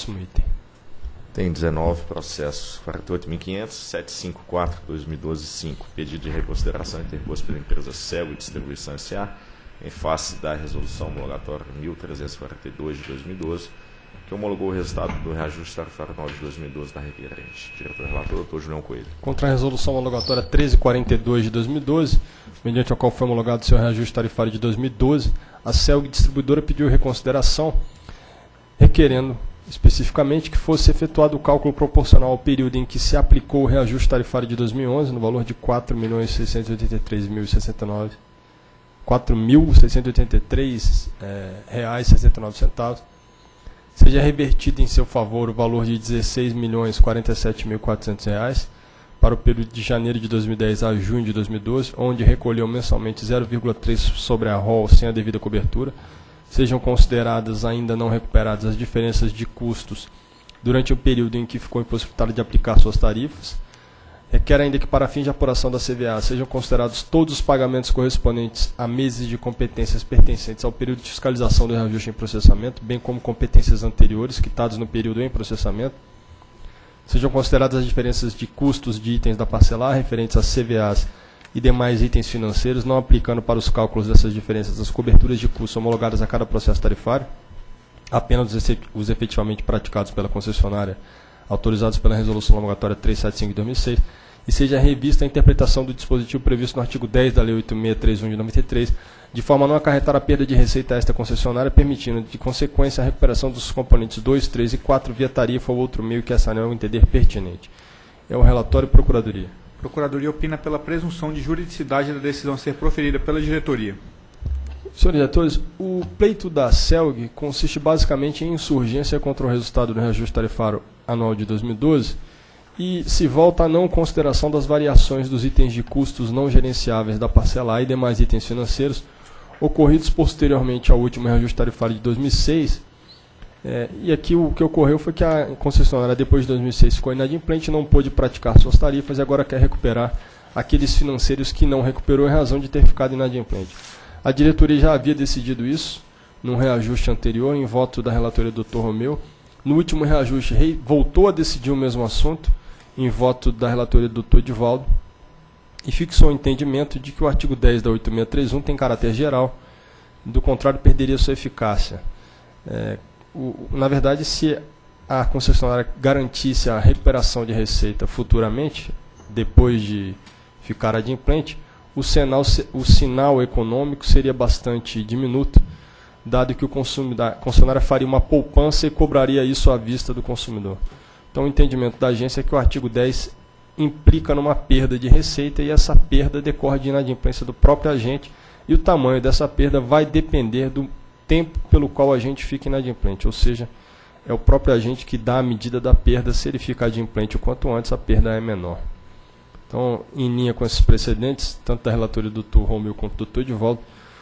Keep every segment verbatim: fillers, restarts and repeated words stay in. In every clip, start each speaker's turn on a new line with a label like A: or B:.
A: Próximo item.
B: Tem dezenove processos, quarenta e oito mil e quinhentos, setecentos e cinquenta e quatro, dois mil e doze, cinco. Pedido de reconsideração interposto pela empresa Celg Distribuição S A em face da resolução homologatória mil trezentos e quarenta e dois de dois mil e doze, que homologou o resultado do reajuste tarifário anual de dois mil e doze da requerente. Diretor relator, doutor Julião Coelho.
A: Contra a resolução homologatória trezentos e quarenta e dois de dois mil e doze, mediante a qual foi homologado seu reajuste tarifário de dois mil e doze, a Celg Distribuidora pediu reconsideração, requerendo especificamente que fosse efetuado o cálculo proporcional ao período em que se aplicou o reajuste tarifário de dois mil e onze, no valor de quatro milhões seiscentos e oitenta e três mil e sessenta e nove quatro mil seiscentos e oitenta e três reais e sessenta e nove centavos, seja revertido em seu favor o valor de dezesseis milhões quarenta e sete mil e quatrocentos reais para o período de janeiro de dois mil e dez a junho de dois mil e doze, onde recolheu mensalmente zero vírgula três sobre a R O L sem a devida cobertura. Sejam consideradas ainda não recuperadas as diferenças de custos durante o período em que ficou impossibilitado de aplicar suas tarifas. Requer ainda que, para fins de apuração da C V A, sejam considerados todos os pagamentos correspondentes a meses de competências pertencentes ao período de fiscalização do reajuste em processamento, bem como competências anteriores quitadas no período em processamento. Sejam consideradas as diferenças de custos de itens da parcelar referentes às C V As e demais itens financeiros, não aplicando para os cálculos dessas diferenças as coberturas de custos homologadas a cada processo tarifário, apenas os efetivamente praticados pela concessionária, autorizados pela Resolução Homologatória trezentos e setenta e cinco de dois mil e seis, e seja revista a interpretação do dispositivo previsto no artigo dez da Lei oito mil seiscentos e trinta e um de noventa e três, de forma a não acarretar a perda de receita a esta concessionária, permitindo, de consequência, a recuperação dos componentes dois, três e quatro via tarifa ou outro meio que essa ANEEL entender pertinente. É o relatório e Procuradoria.
C: Procuradoria opina pela presunção de juridicidade da decisão a ser proferida pela diretoria.
A: Senhores diretores, o pleito da Celg consiste basicamente em insurgência contra o resultado do reajuste tarifário anual de dois mil e doze e se volta à não consideração das variações dos itens de custos não gerenciáveis da parcela A e demais itens financeiros ocorridos posteriormente ao último reajuste tarifário de dois mil e seis. É, e aqui o que ocorreu foi que a concessionária, depois de dois mil e seis, ficou inadimplente, não pôde praticar suas tarifas e agora quer recuperar aqueles financeiros que não recuperou em razão de ter ficado inadimplente. A diretoria já havia decidido isso num reajuste anterior, em voto da relatoria do doutor Romeu. No último reajuste, rei voltou a decidir o mesmo assunto, em voto da relatoria do doutor Edivaldo, e fixou o entendimento de que o artigo dez da oito mil seiscentos e trinta e um tem caráter geral, do contrário, perderia sua eficácia. É, o, na verdade, se a concessionária garantisse a recuperação de receita futuramente, depois de ficar adimplente, o sinal, o sinal econômico seria bastante diminuto, dado que o consumidor, a concessionária faria uma poupança e cobraria isso à vista do consumidor. Então, o entendimento da agência é que o artigo dez implica numa perda de receita e essa perda decorre de inadimplência do próprio agente e o tamanho dessa perda vai depender do tempo pelo qual o agente fica inadimplente, ou seja, é o próprio agente que dá a medida da perda. Se ele ficar adimplente o quanto antes, a perda é menor. Então, em linha com esses precedentes, tanto da relatoria do doutor Romeu quanto do doutor Edivaldo,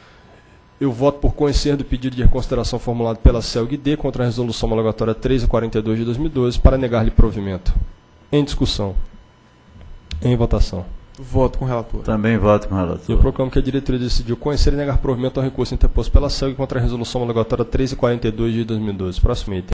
A: eu voto por conhecer do pedido de reconsideração formulado pela Celg-D contra a resolução homologatória trezentos e quarenta e dois de dois mil e doze para negar-lhe provimento. Em discussão. Em votação.
C: Voto com o relator.
D: Também voto com o relator.
A: Eu proclamo que a diretoria decidiu conhecer e negar provimento ao recurso interposto pela Celg contra a resolução homologatória trezentos e quarenta e dois de dois mil e doze. Próximo item.